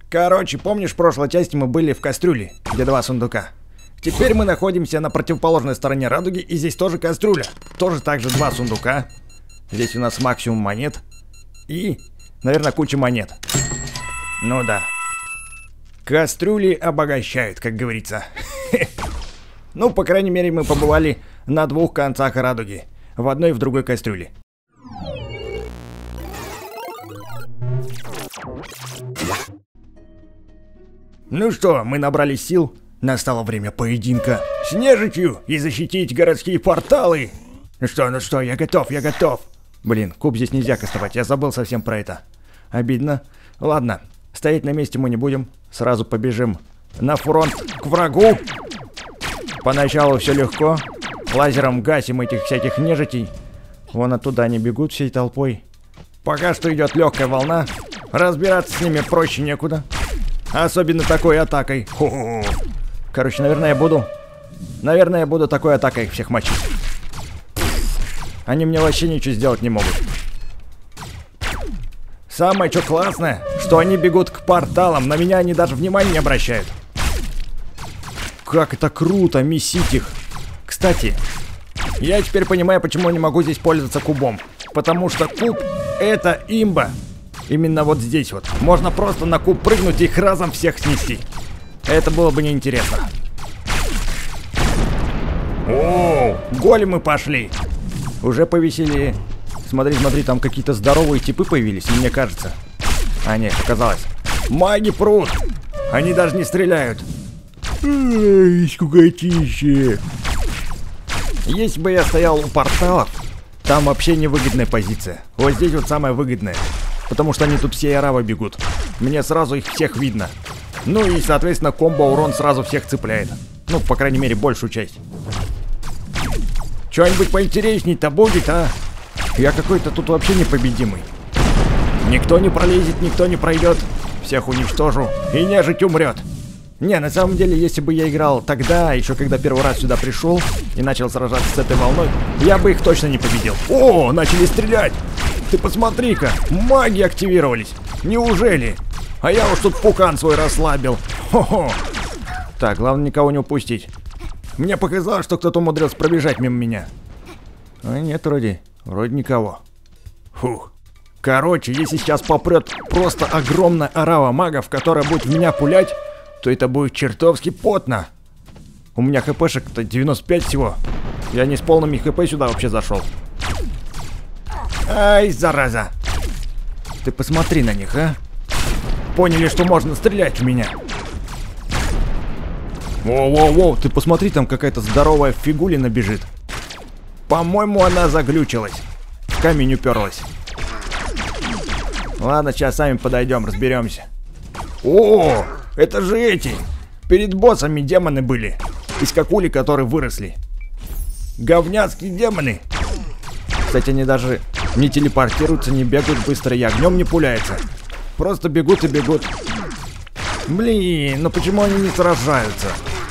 Короче, помнишь, в прошлой части мы были в кастрюле, где 2 сундука? Теперь мы находимся на противоположной стороне радуги, и здесь тоже кастрюля. Тоже также 2 сундука. Здесь у нас максимум монет. И, наверное, куча монет. Ну да. Кастрюли обогащают, как говорится. Ну, по крайней мере, мы побывали на 2 концах радуги. В одной и в другой кастрюле. Ну что, мы набрали сил. Настало время поединка с нежитью и защитить городские порталы. Ну что, я готов. Блин, куб здесь нельзя кастовать, я забыл совсем про это. Обидно. Ладно, стоять на месте мы не будем. Сразу побежим на фронт к врагу. Поначалу все легко. Лазером гасим этих всяких нежитей. Вон оттуда они бегут всей толпой. Пока что идет легкая волна. Разбираться с ними проще некуда. Особенно такой атакой. Хо-хо-хо. Короче, наверное, я буду такой атакой их всех мочить. Они мне вообще ничего сделать не могут. Самое что классное, что они бегут к порталам. На меня они даже внимания не обращают. Как это круто, месить их. Кстати, я теперь понимаю, почему я не могу здесь пользоваться кубом. Потому что куб — это имба. Именно вот здесь вот. Можно просто на куб прыгнуть и их разом всех снести. Это было бы неинтересно. О, големы пошли. Уже повеселее. Смотри, там какие-то здоровые типы появились, мне кажется. А нет, оказалось. Маги прут. Они даже не стреляют. Эй, скукотище. Если бы я стоял у порталов, там вообще невыгодная позиция. Вот здесь вот самая выгодная. Потому что они тут все аравы бегут. Мне сразу их всех видно. Ну и, соответственно, комбо-урон сразу всех цепляет. Ну, по крайней мере, большую часть. Что-нибудь поинтересней-то будет, а? Я какой-то тут вообще непобедимый. Никто не пролезет, никто не пройдет. Всех уничтожу, и нежить умрет. Не, на самом деле, если бы я играл тогда, еще когда первый раз сюда пришел и начал сражаться с этой волной, я бы их точно не победил. О, начали стрелять! Ты посмотри-ка, маги активировались. Неужели? А я уж тут пукан свой расслабил. Хо-хо. Так, главное никого не упустить. Мне показалось, что кто-то умудрился пробежать мимо меня. А нет, вроде никого. Фух. Короче, если сейчас попрет просто огромная орава магов, которая будет в меня пулять, то это будет чертовски потно. У меня хпшек-то 95 всего. Я не с полными хп сюда вообще зашел. Ай, зараза. Ты посмотри на них, а. Поняли, что можно стрелять в меня. Воу-воу-воу, ты посмотри, там какая-то здоровая фигулина бежит. По-моему, она заглючилась. В камень уперлась. Ладно, сейчас сами подойдем, разберемся. О, это же эти. Перед боссами демоны были. Из какули, которые выросли. Говняцкие демоны. Кстати, они даже не телепортируются, не бегают быстро и огнем не пуляются. Просто бегут и бегут. Блин, ну почему они не сражаются?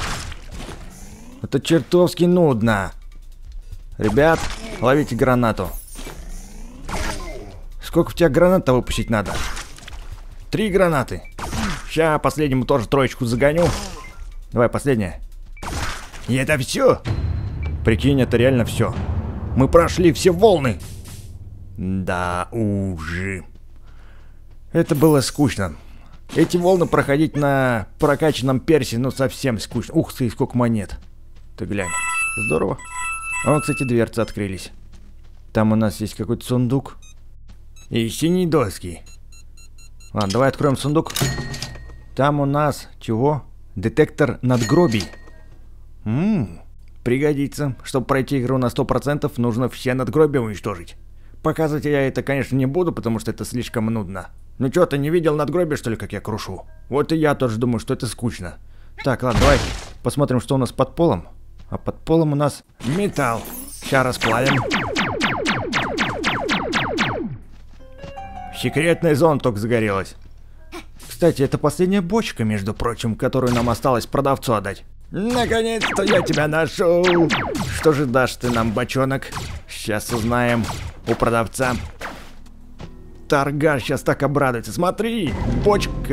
Это чертовски нудно. Ребят, ловите гранату. Сколько в тебя гранат-то выпустить надо? 3 гранаты. Ща последнему тоже троечку загоню. Давай, последняя. И это все? Прикинь, это реально все. Мы прошли все волны. Да уже. Это было скучно. Эти волны проходить на прокачанном персе, ну совсем скучно. Ух ты, сколько монет. Ты глянь. Здорово. А вот, кстати, дверцы открылись. Там у нас есть какой-то сундук. И синие доски. Ладно, давай откроем сундук. Там у нас чего? Детектор надгробий. Пригодится. Чтобы пройти игру на 100%, нужно все надгробия уничтожить. Показывать я это, конечно, не буду, потому что это слишком нудно. Ну что, ты не видел надгробие, что ли, как я крушу? Вот и я тоже думаю, что это скучно. Так, ладно, давай посмотрим, что у нас под полом. А под полом у нас металл. Сейчас расплавим. Секретная зона только загорелась. Кстати, это последняя бочка, между прочим, которую нам осталось продавцу отдать. Наконец-то я тебя нашел. Что же дашь ты нам, бочонок? Сейчас узнаем у продавца. Торгаш сейчас так обрадуется. Смотри, бочка.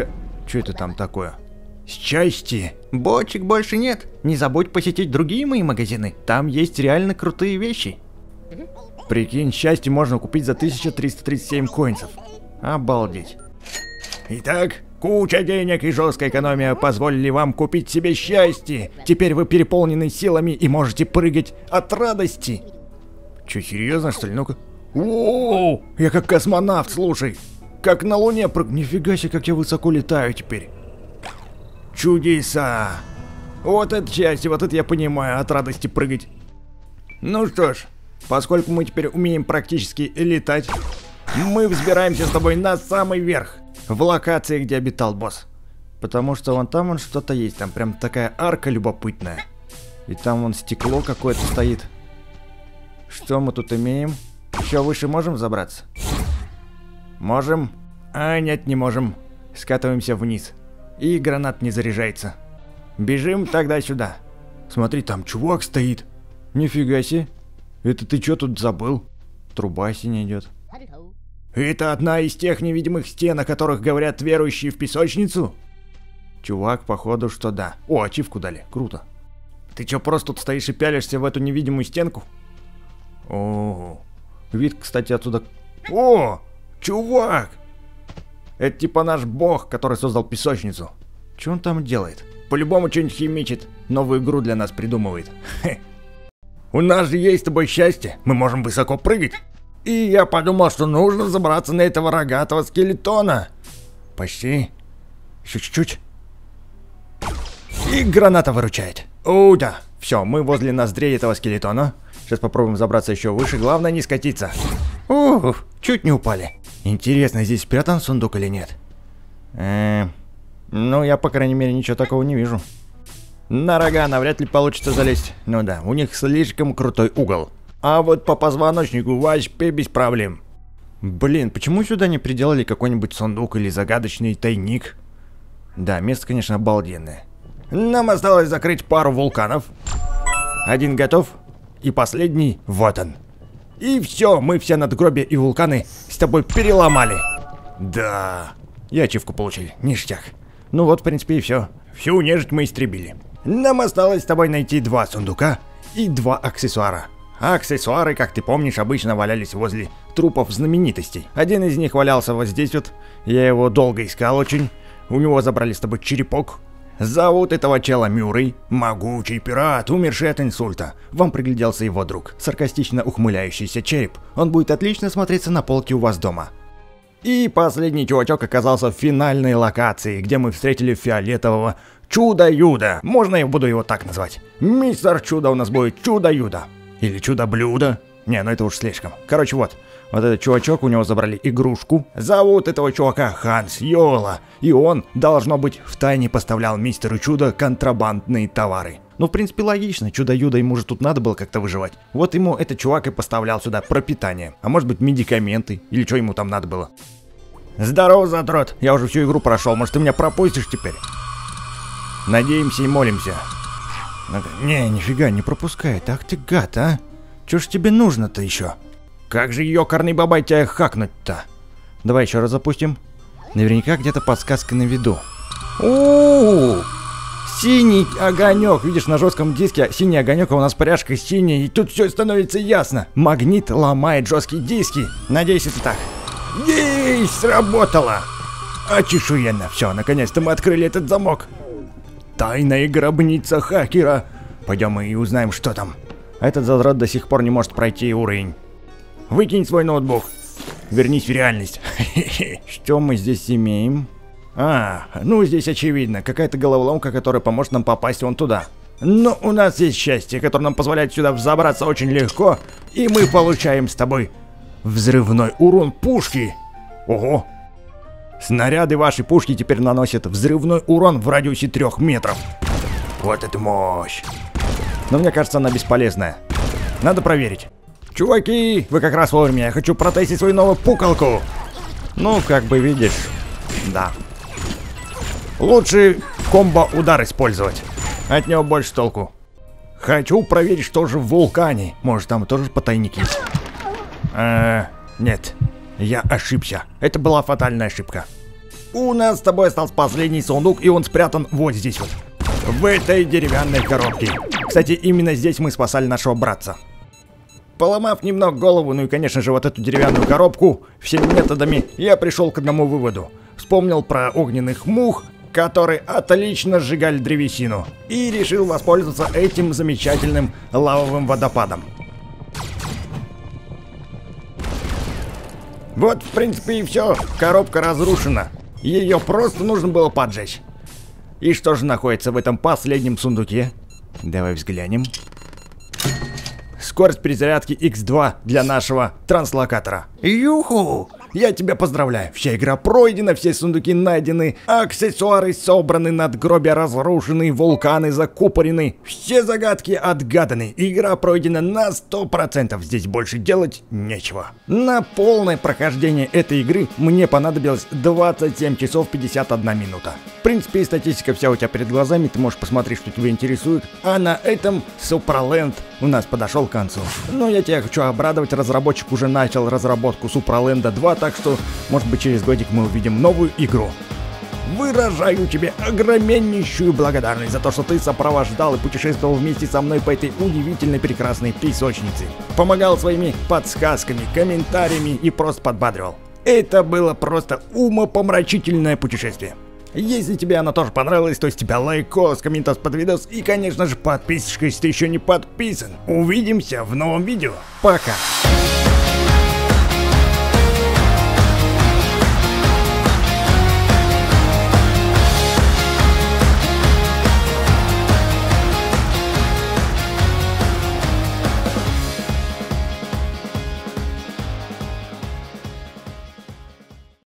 Что это там такое? Счастье! Бочек больше нет. Не забудь посетить другие мои магазины. Там есть реально крутые вещи. Прикинь, счастье можно купить за 1337 коинсов. Обалдеть. Итак, куча денег и жесткая экономия позволили вам купить себе счастье. Теперь вы переполнены силами и можете прыгать от радости. Че, серьезно, что ли? Ну-ка. Воу! Я как космонавт, слушай. Как на Луне Нифига себе, как я высоко летаю теперь. Чудеса! Вот это счастье, вот это я понимаю, от радости прыгать. Ну что ж, поскольку мы теперь умеем практически летать, мы взбираемся с тобой на самый верх, в локации, где обитал босс. Потому что вон там что-то есть, там прям такая арка любопытная. И там вон стекло какое-то стоит. Что мы тут имеем? Еще выше можем забраться? Можем? А нет, не можем. Скатываемся вниз. И гранат не заряжается. Бежим тогда сюда. Смотри, там чувак стоит. Нифига себе. Это ты что тут забыл? Труба синяя идет. Это одна из тех невидимых стен, о которых говорят верующие в песочницу? Чувак, походу, что да. О, ачивку дали. Круто. Ты что, просто тут стоишь и пялишься в эту невидимую стенку? О, вид, кстати, отсюда... О, чувак! Это типа наш бог, который создал песочницу. Что он там делает? По-любому что-нибудь химичит. Новую игру для нас придумывает. У нас же есть с тобой счастье. Мы можем высоко прыгать. И я подумал, что нужно забраться на этого рогатого скелетона. Почти. Еще чуть-чуть. И граната выручает. О, да. Все, мы возле ноздрей этого скелетона. Сейчас попробуем забраться еще выше. Главное не скатиться. Ух, чуть не упали. Интересно, здесь спрятан сундук или нет? Ну, я, по крайней мере, ничего такого не вижу. На рога навряд ли получится залезть. Ну да, у них слишком крутой угол. А вот по позвоночнику вообще без проблем. Блин, почему сюда не приделали какой-нибудь сундук или загадочный тайник? Да, место, конечно, обалденное. Нам осталось закрыть пару вулканов. Один готов. И последний, вот он. И все, мы все надгробия и вулканы с тобой переломали. Да. И ачивку получили, ништяк. Ну вот, в принципе, и все. Всю нежить мы истребили. Нам осталось с тобой найти 2 сундука и 2 аксессуара. А аксессуары, как ты помнишь, обычно валялись возле трупов знаменитостей. Один из них валялся вот здесь вот. Я его долго искал очень. У него забрали с тобой черепок. Зовут этого чела Мюррей, могучий пират, умерший от инсульта. Вам пригляделся его друг, саркастично ухмыляющийся череп. Он будет отлично смотреться на полке у вас дома. И последний чувачок оказался в финальной локации, где мы встретили фиолетового Чудо-Юда. Можно я буду его так назвать? Мистер Чудо у нас будет Чудо-Юда. Или Чудо-блюдо. Не, ну это уж слишком. Короче, вот этот чувачок, у него забрали игрушку. Зовут этого чувака Ханс Йола. И он, должно быть, втайне поставлял мистеру Чудо контрабандные товары. Ну, в принципе, логично. Чудо-Юдо, ему же тут надо было как-то выживать. Вот ему этот чувак и поставлял сюда пропитание. А может быть, медикаменты. Или что ему там надо было. Здорово, задрот. Я уже всю игру прошел. Может, ты меня пропустишь теперь? Надеемся и молимся. Не, нифига, не пропускает. Ах ты гад, а? Чё ж тебе нужно-то еще? Как же ёкарный бабай тебя хакнуть-то? Давай еще раз запустим. Наверняка где-то подсказка на виду. У-у-у! Синий огонек. Видишь, на жестком диске синий огонек, а у нас пряжка синяя. И тут все становится ясно. Магнит ломает жесткие диски. Надеюсь, это так. Ей, сработало! Очешуенно. Все, наконец-то мы открыли этот замок. Тайная гробница хакера. Пойдем и узнаем, что там. Этот задрот до сих пор не может пройти уровень. Выкинь свой ноутбук. Вернись в реальность. Что мы здесь имеем? Ну здесь очевидно. Какая-то головоломка, которая поможет нам попасть вон туда. Но у нас есть счастье, которое нам позволяет сюда взобраться очень легко. И мы получаем с тобой взрывной урон пушки. Ого. Снаряды вашей пушки теперь наносят взрывной урон в радиусе 3 метров. Вот это мощь. Но мне кажется, она бесполезная. Надо проверить. Чуваки, вы как раз вовремя. Я хочу протестить свою новую пукалку. Ну, как бы видишь. Да. Лучше комбо-удар использовать. От него больше толку. Хочу проверить, что же в вулкане. Может, там тоже потайник есть. Нет. Я ошибся. Это была фатальная ошибка. У нас с тобой остался последний сундук, и он спрятан вот здесь вот. В этой деревянной коробке. Кстати, именно здесь мы спасали нашего братца. Поломав немного голову, ну и, конечно же, вот эту деревянную коробку, всеми методами, я пришел к одному выводу. Вспомнил про огненных мух, которые отлично сжигали древесину, и решил воспользоваться этим замечательным лавовым водопадом. Вот, в принципе, и все. Коробка разрушена. Ее просто нужно было поджечь. И что же находится в этом последнем сундуке? Давай взглянем. Скорость перезарядки X2 для нашего транслокатора. Юху! Я тебя поздравляю. Вся игра пройдена, все сундуки найдены, аксессуары собраны, надгробия разрушены, вулканы закупорены, все загадки отгаданы. Игра пройдена на 100%. Здесь больше делать нечего. На полное прохождение этой игры мне понадобилось 27 часов 51 минута. В принципе, статистика вся у тебя перед глазами, ты можешь посмотреть, что тебя интересует. А на этом Supraland у нас подошел к концу. Но я тебя хочу обрадовать, разработчик уже начал разработку Supraland 2, так что, может быть, через годик мы увидим новую игру. Выражаю тебе огромнейшую благодарность за то, что ты сопровождал и путешествовал вместе со мной по этой удивительной прекрасной песочнице. Помогал своими подсказками, комментариями и просто подбадривал. Это было просто умопомрачительное путешествие. Если тебе оно тоже понравилось, то с тебя лайкос, комментос под видос и, конечно же, подписочка, если ты еще не подписан. Увидимся в новом видео. Пока!